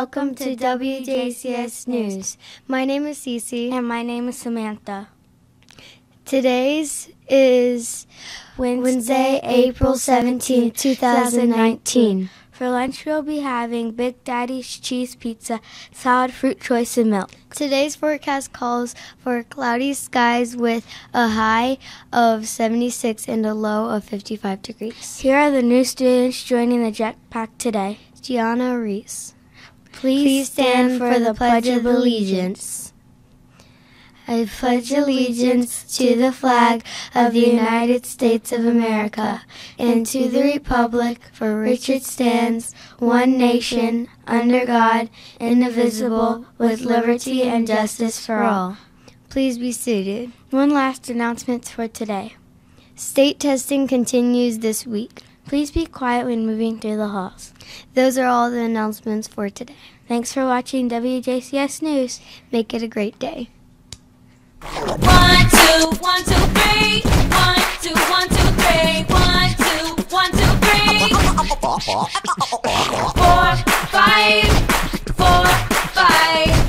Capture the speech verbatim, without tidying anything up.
welcome to W J C S News. My name is Cece. And my name is Samantha. Today's is Wednesday, April seventeenth, two thousand nineteen. For lunch, we'll be having Big Daddy's cheese pizza, salad, fruit choice, and milk. Today's forecast calls for cloudy skies with a high of seventy-six and a low of fifty-five degrees. Here are the new students joining the Jetpack today. Gianna Reese. Please, Please stand for the Pledge of Allegiance. I pledge allegiance to the flag of the United States of America and to the republic for which it stands, one nation, under God, indivisible, with liberty and justice for all. Please be seated. One last announcement for today. State testing continues this week. Please be quiet when moving through the halls. Those are all the announcements for today. Thanks for watching W J C S News. Make it a great day. One, two, one, two, three. One, two, one, two, three. One, two, one, two, three. Four, five, four, five.